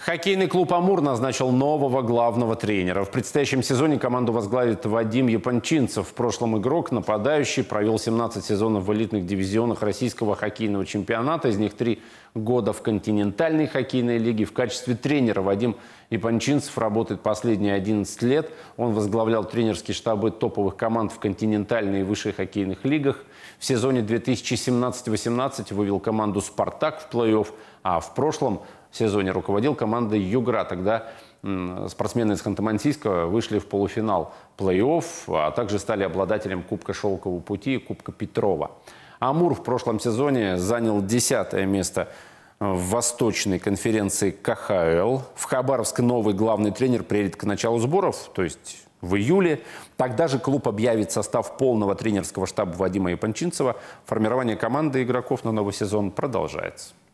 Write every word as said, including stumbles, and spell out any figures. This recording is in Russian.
Хоккейный клуб «Амур» назначил нового главного тренера. В предстоящем сезоне команду возглавит Вадим Япончинцев. В прошлом игрок, нападающий, провел семнадцать сезонов в элитных дивизионах российского хоккейного чемпионата. Из них три года в континентальной хоккейной лиге. В качестве тренера Вадим Япончинцев работает последние одиннадцать лет. Он возглавлял тренерские штабы топовых команд в континентальной и высшей хоккейных лигах. В сезоне две тысячи семнадцатый — восемнадцатый вывел команду «Спартак» в плей-офф, а в прошлом сезоне руководил командой «Югра». Тогда спортсмены из Ханты-Мансийска вышли в полуфинал плей-офф, а также стали обладателем Кубка Шелкового пути и Кубка Петрова. «Амур» в прошлом сезоне занял десятое место в Восточной конференции ка ха эл. В Хабаровск новый главный тренер приедет к началу сборов, то есть в июле. Тогда же клуб объявит состав полного тренерского штаба Вадима Япончинцева. Формирование команды игроков на новый сезон продолжается.